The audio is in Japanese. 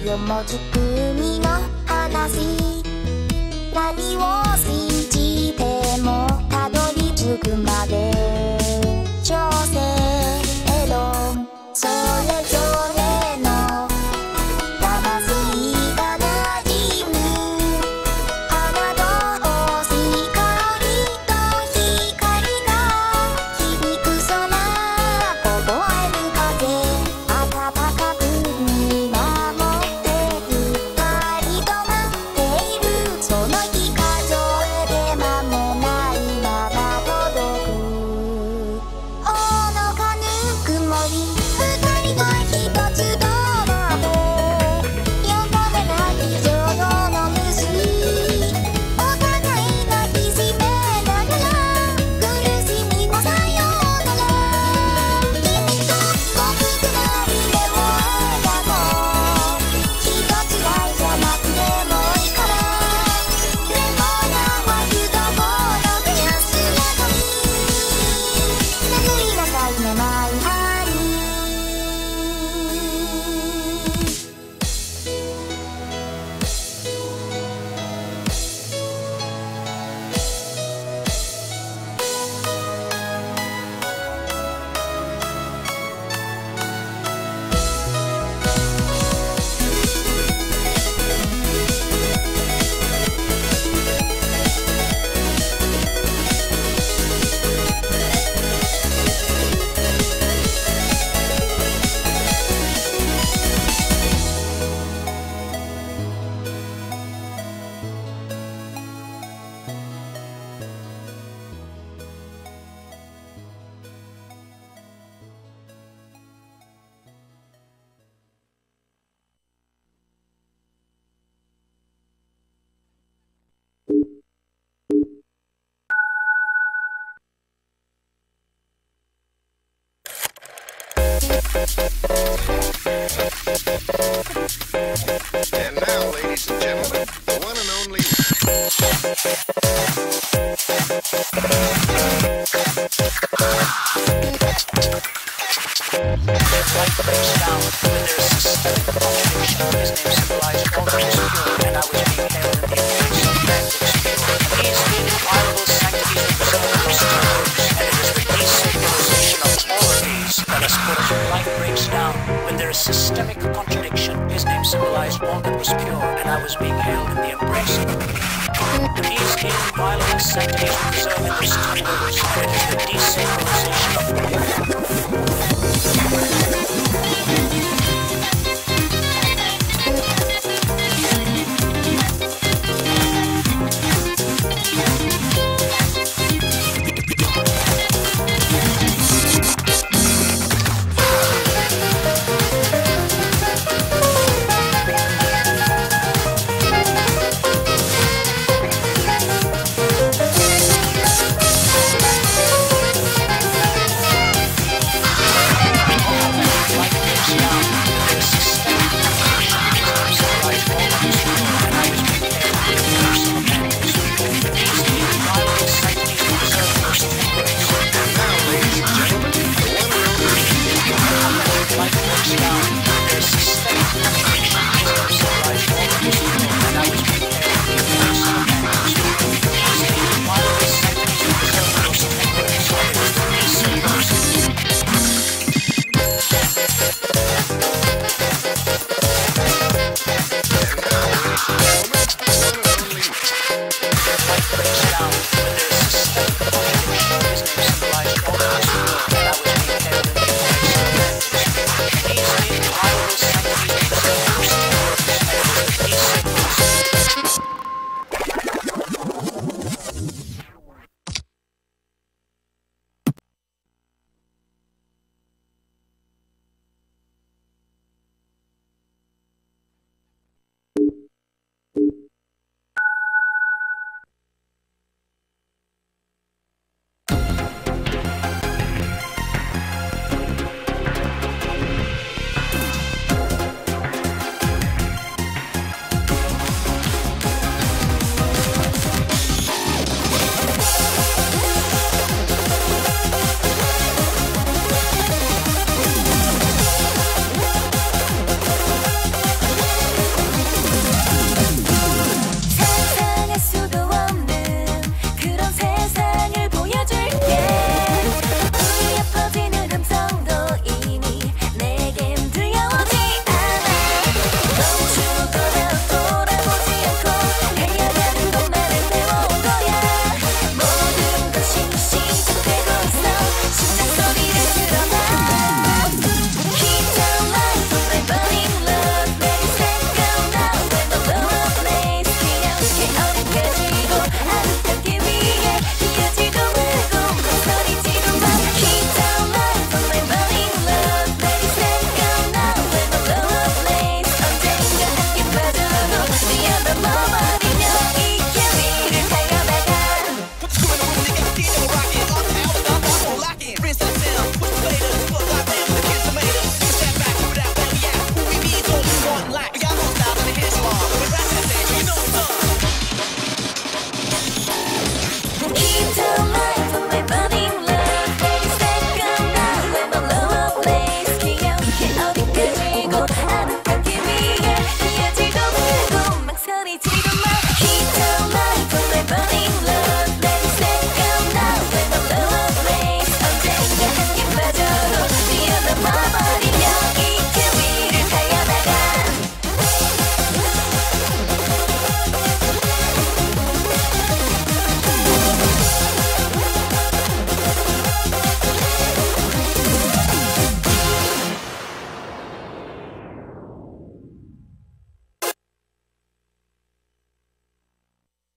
よもずくみの話。何を信じてもたどり着くまで調整論、それぞれの魂が馴染む花と星、香りと光が響く空、凍える風、暖かく見守ってゆったりと待っている。その日数えて間もないまま届くほのかぬくもり、二人が一つとなってよもめない情の結び、お互い抱きしめながら苦しみもさよなら。君と僕二人でも笑顔、一つだいじゃなくてもいいから。レモナは湯どこのグラスなどに眠りなさいねマイハニー。 And now, ladies and gentlemen, the one and only. Light breaks down when there is systemic contradiction. His name symbolized all that is pure, and I was being held in the embrace of that which is pure. These inviolable sanctities of preservers, and it is the desacralization of all of these that has put light breaks down when there is systemic contradiction. His name symbolized all that was pure, and I was being held in the embrace of these inviolable sanctities of preservers, and it is the